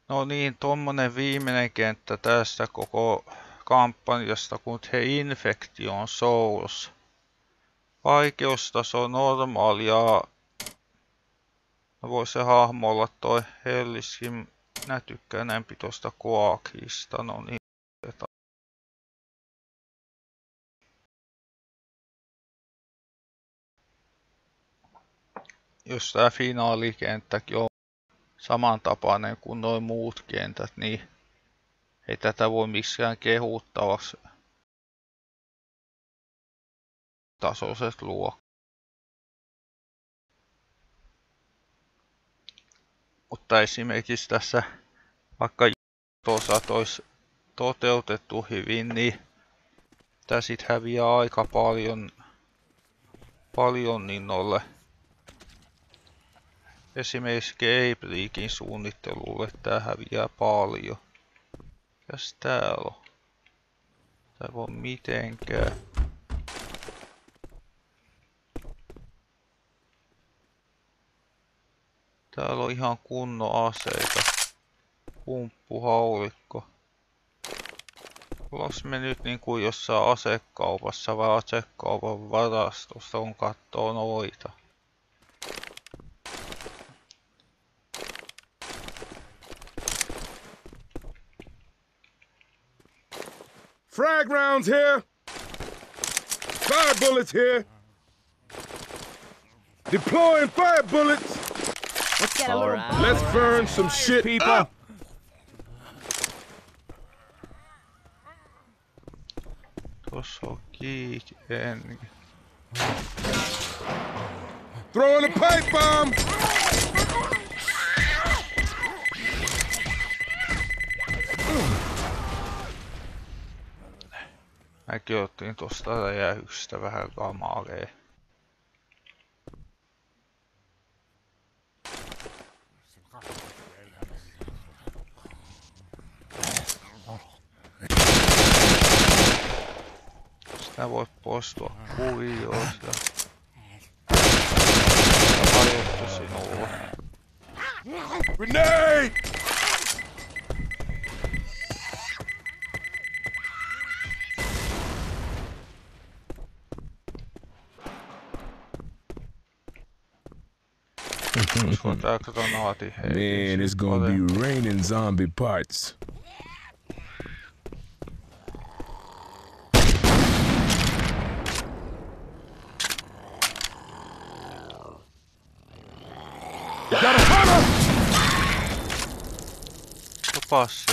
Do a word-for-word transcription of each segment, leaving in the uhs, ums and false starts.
No niin, tommonen viimeinen kenttä tästä koko kampanjasta, kun The Infection Souls. Vaikeustaso normaali ja voi se hahmo olla toi Helliskin. Minä tykkään enempi tosta Quakista, no niin. Jos tää finaalikenttäkin on samantapainen kuin noin muut kentät, niin ei tätä voi missään kehuttavaksi tasoiset luo. Mutta esimerkiksi tässä, vaikka osat olisi toteutettu hyvin, niin tää sit häviää aika paljon, paljon niin noille esimerkiksi Gamebrikin suunnittelulle tää häviää paljon. Mikäs täällä on? Tää ei voi mitenkään. Täällä on ihan kunnon aseita. Pumppuhaulikko. Ollaanko me nyt niin kuin jossain asekaupassa vai asekaupan varastossa on kattoo noita? Frag rounds here. Fire bullets here. Deploying fire bullets. Let's get a little right. Let's burn some shit, people. Up. Tossa on kiiken. Throwing a pipe bomb. Mäkin otin tosta räjähyksestä vähän kamalee. Sitä voi poistua kuvioista. Rajoittu sinulla. Grenade! Man, it's gonna be raining zombie parts. Got a hunter! Passi.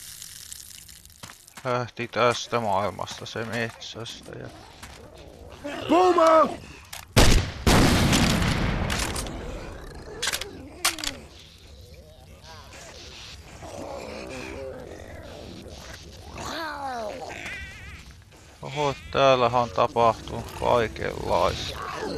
Lähti tästä maailmasta se metsästä ja... Boomer! Oho, täällähän on tapahtunut kaikenlaista.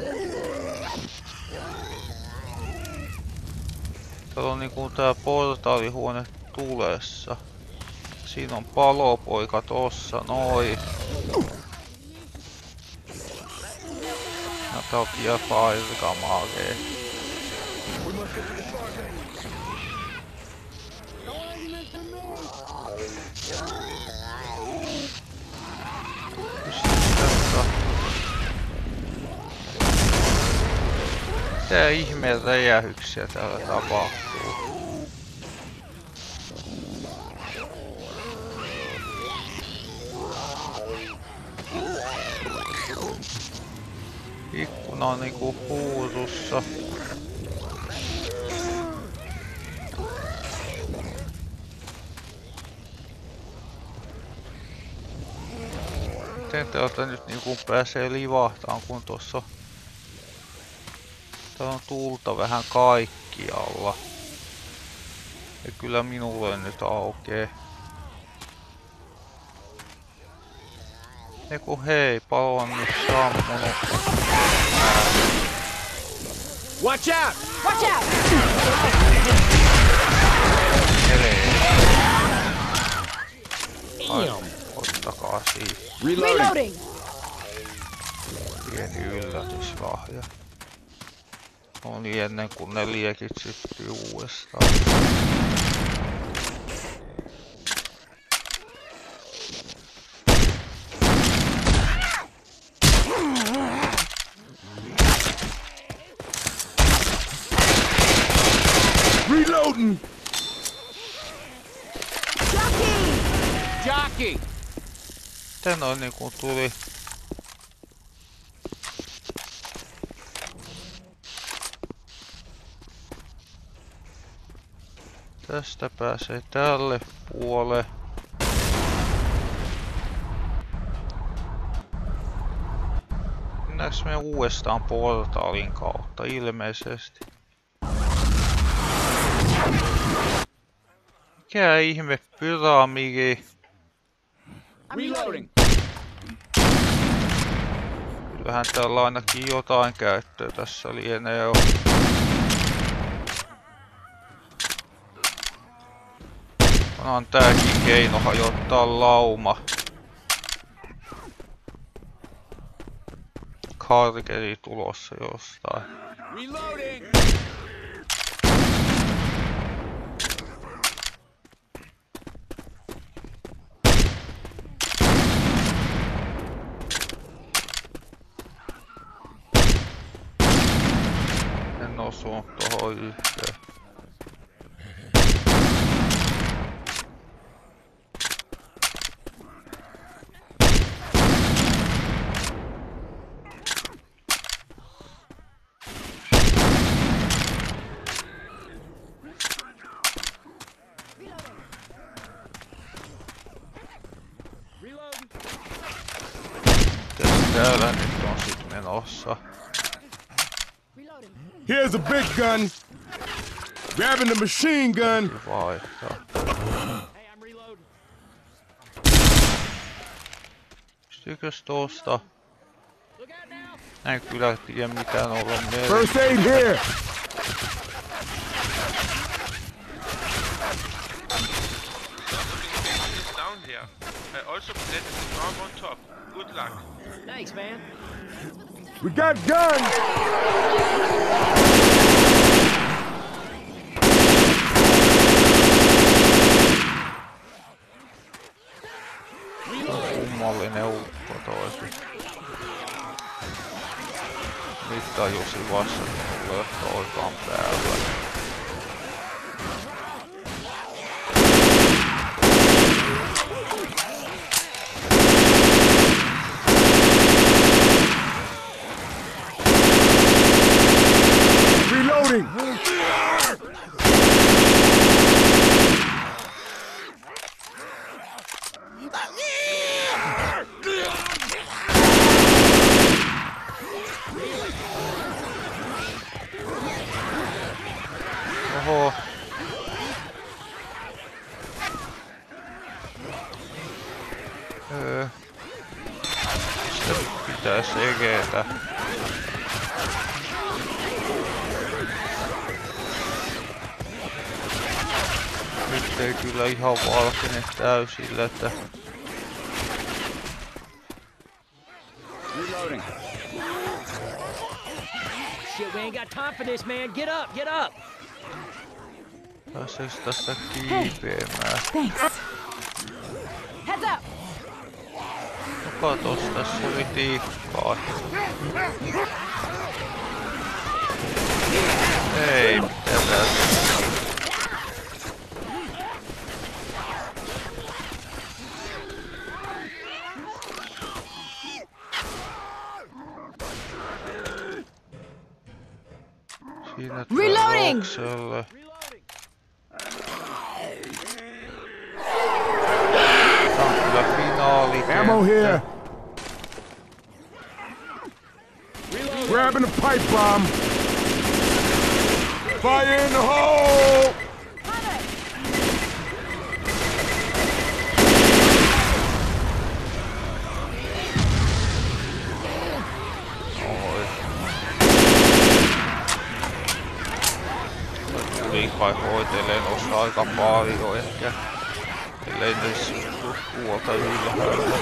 Täällä on niinku tää portaalihuone tulessa. Siinä on palopoika tossa, noin. Ja tää on vielä firekamagee. Mitä ihmeen räjähyksiä täällä tapahtuu? Ikkuna on niinku huurussa. Miten täältä nyt niinku pääsee livahtaan, kun tossa täällä on tulta vähän kaikkialla. Ja kyllä minulle nyt aukee. Eiku hei, palo on nyt sammunut. Watch out! Watch out! Ai, ottakaa siitä. Reloading! Pieni yllätyslahja. Oli ennen kuin ne liekit syttyy uudestaan. jockey. Miten noin niinku tuli? Tästä pääsee tälle puolelle. Mennäänkö me uudestaan portaalin kautta? Ilmeisesti. Mikä ihme pyramidi? Reloading. Kyllähän täällä ainakin jotain käyttöä tässä lienee jo. Onhan tääkin keino hajottaa lauma. Karkeri tulossa jostain. Reloading. En osunut tohon yhteen. Täällä nyt on sit menossa. Here's a big gun. Grabbing the machine gun. Vaihtaa. Hey, I'm reloading. Pystyykös tosta? En kyllä tiedä mitään olla First aid here. Down here. I also planted the bomb on top. Good luck. Thanks, man. We got guns. Kummallinen ukko toisi. Nyt tajusin vasta, että mulla ei ole toikaan päällä. Reloading. Oho. Öö. Mistä pitäis egetä? Nyt ei kyllä ihan valkene täysillä, että... Reloading. Shit, we ain't got time for this, man. Get up, get up. Pääseekö tästä kiipeämään? Thanks. Heads up. No katos, tässä oli tiikkaa. Ei, mitä tässä? Siinä Reloading! tulokselle. Tää on kyllä finaalikenttä. Ammo here. Grabbing the pipe bomb. Fire in the hole. Oi. Tuli kai hoiteleen osa aika paljon ehkä. Ellei ne suhtu puolta ylhäällä.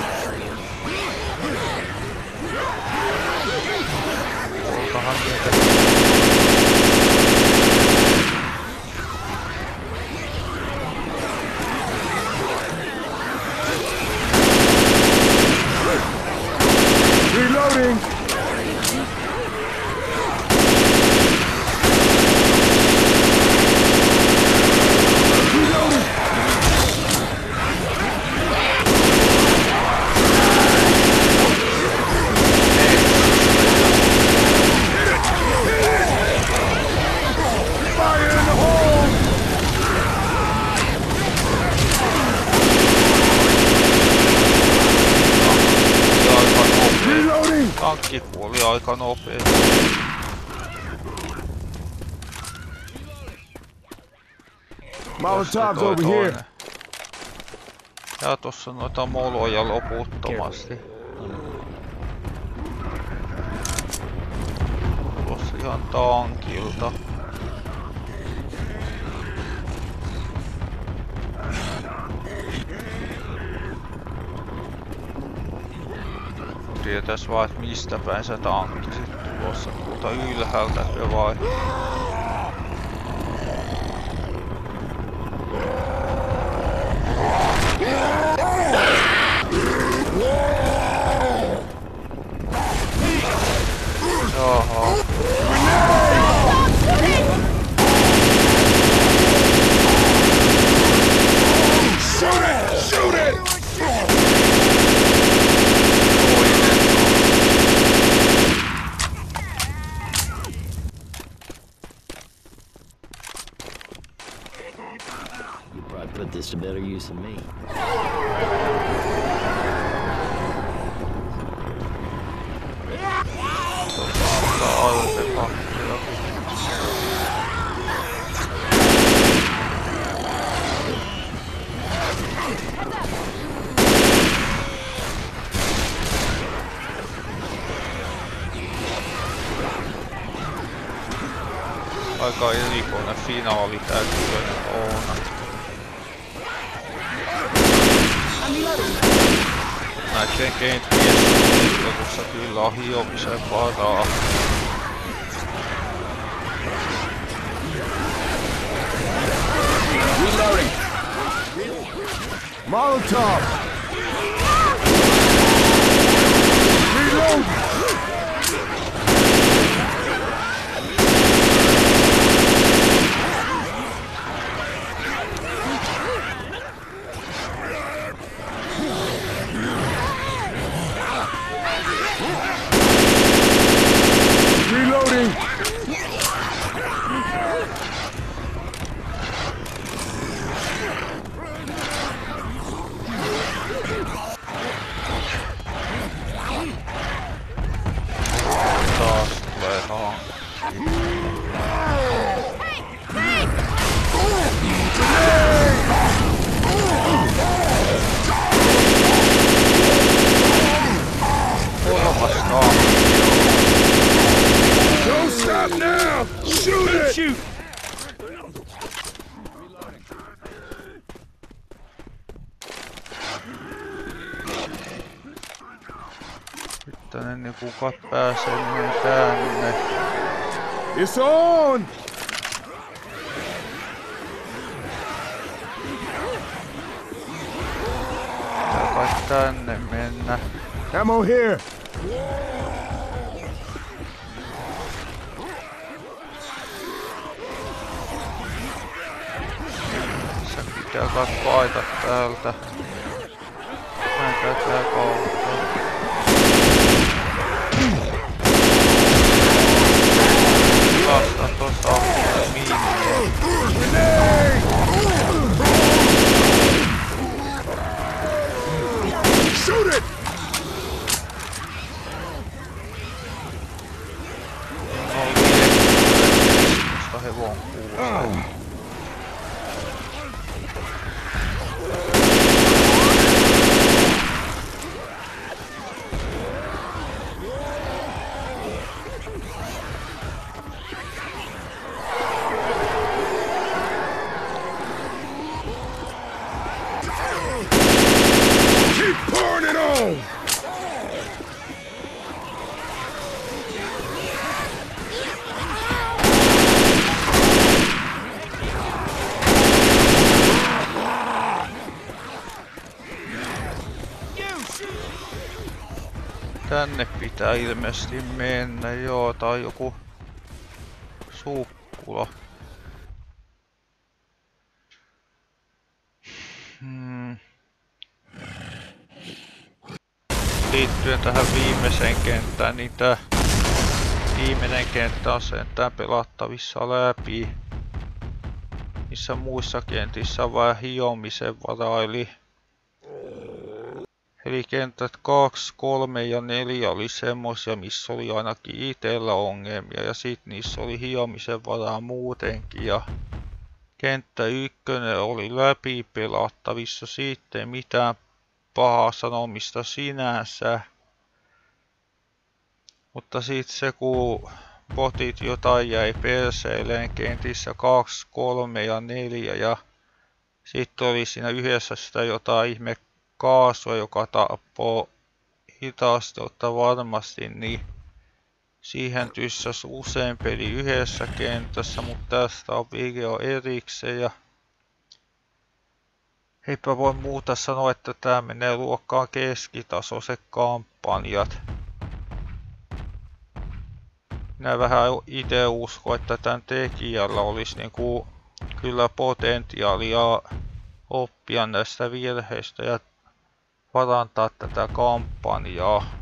Oltahan niitä. Reloading. aika nopeesti. Molotov's over here. Ja tossa on noita moloja loputtomasti. Tuossa ihan tankilta. Tietäis vaan, et mistä päin se tankki sit tulossa. Tuolta ylhäältä vai? Jaha. Shoot it! Shoot it! You probably put this to better use than me. Aika erikoinen finaali täytyy olla. Näitten kenttien suunnittelussa kyllä on hiomisen varaa. Reloading! Molotov! Reload! Reloading! Taas tulee haan. Kolmas taas. Don't stop now! Shoot it! Shoot! Sitten ennen kukaan pääsee niin tänne. It's on! Pitää kai tänne mennä. Ammo here! Se pitää kai paita täältä. Näin tätä kautta. Vasta tossa miinille. Shoot it! No liekkiä. Tosta hevon kuulee. Keep pouring it on! Tänne pitää ilmeisesti mennä, joo, tai joku sukkula. Hmm. Liittyen tähän viimeiseen kenttään, niin tää viimeinen kenttä on sentään pelattavissa läpi. Niissä muissa kentissä on vähän hiomisen varaa, eli Eli kentät kaksi, kolme ja neljä oli semmosia, missä oli ainakin itellä ongelmia ja sit niissä oli hiomisen varaa muutenkin ja kenttä ykkönen oli läpi pelattavissa, siitä ei mitään pahaa sanomista sinänsä. Mutta sit se kun botit jotain jäi perseilleen kentissä kaksi, kolme ja neljä ja sitten oli siinä yhdessä sitä jotain ihme kaasua, joka tappoo hitasteutta varmasti, niin siihen tyssäs usein peli yhdessä kentässä, mutta tästä on video erikseen ja eipä voi muuta sanoa, että tää menee luokkaan keskitasoiset kampanjat. Minä vähän ite uskon, että tän tekijällä olisi niinku kyllä potentiaalia oppia näistä virheistä ja parantaa tätä kampanjaa.